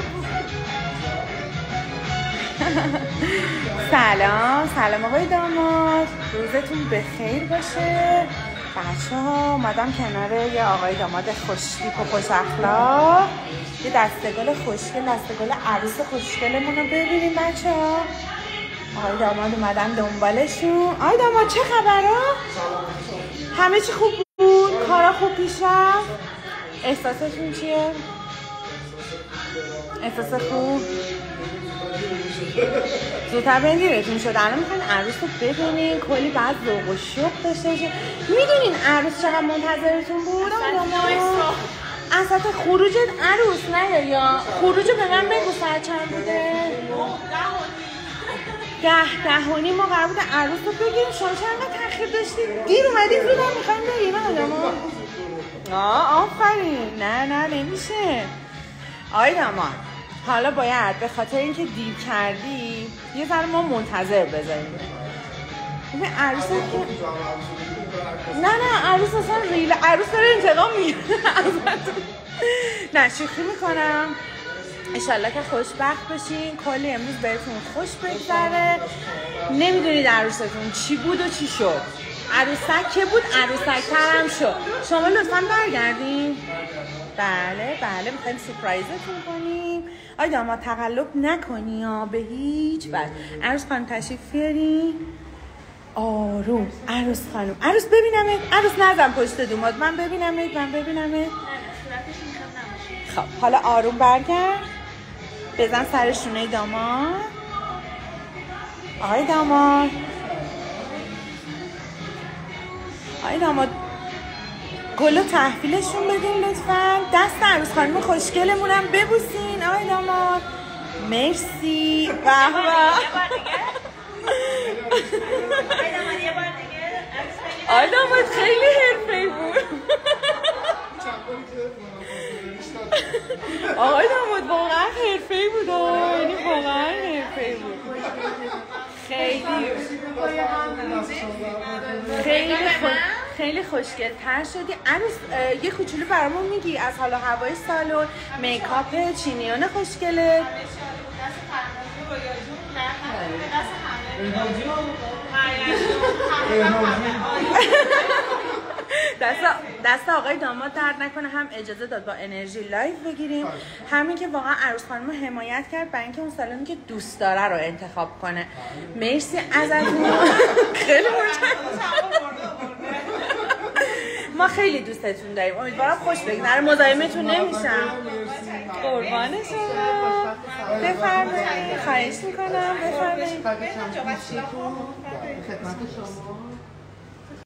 سلام آقای داماد، روزتون بخیر باشه. بچه ها اومدم کنار یه آقای داماد خوشتیپ و خوش اخلاق، یه دستگل خوشگل، دستگل عروس خوشگلمون رو ببینیم بچه ها. آقای داماد اومدن دنبالشون. آقای داماد چه خبرها؟ همه چی خوب بود؟ کارا خوب پیش رفت؟ احساستون چیه؟ احساس خوب؟ زودتر بندیرتون شد. الان میخواین عروس رو ببینین، کلی بعد ذوق و شوق داشته باشه. میدونین عروس چقدر منتظرتون بود؟ اصلا خروج عروس نه یا خروج به من بگو ساعت چند بوده؟ 10:30 ما قرار بود عروس رو بگیریم. شما چند تاخیر داشتید؟ دیر اومدید زودم میخوایم بریم آدما. آفرین. نه نمیشه. آقای داماد حالا باید به خاطر اینکه دیر کردی یه ذره ما منتظر بذاریم. ببین عروسه که نه عروس اصلا ریل، عروس داره انتقام میگیره ازتون. نه شوخی میکنم. انشالله که خوشبخت بشین، کلی امروز بهتون خوش بگذره. نمیدونید عروستون چی بود و چی شد. عروسک که بود عروسک تر هم شد. شما لطفا برگردین. بله میخوایم سورپرایزتون کنیم. آی داماد تقلب نکنی ها به هیچ وجه. عروس خانم تشریف بیارین. آروم عروس خانم. عروس ببینمت. عروس نزن پشت دومات. من ببینمت. خب حالا آروم برگرد. بزن سر شونه داماد. آقای داماد گلو تحویلشون بدین لطفا. دست عروس خانم خوشگلمونم ببوسین. آقای داماد مرسی. آقای داماد خیلی حرفه‌ای بود. آقای داماد واقعا حرفه‌ای بود. یعنی واقعا حرفه‌ای بود. خیلی خوشگل تر شدی. عروس یه کوچولو برامون میگی از حالا هوای سالن، میکاپ چینیان خوشگله؟ دست آقای داماد درد نکنه. هم اجازه داد با انرژی لایو بگیریم، همین که واقعا عروس خانم رو حمایت کرد برای اینکه اون سالونی که دوست داره رو انتخاب کنه. مرسی ازتون. خیلی ما خیلی دوستتون داریم. امیدوارم خوش بگذره. مزاحمتون نمیشم. قربان شما. بفرمایید. خواهش میکنم. بفرمایید. خدمت شما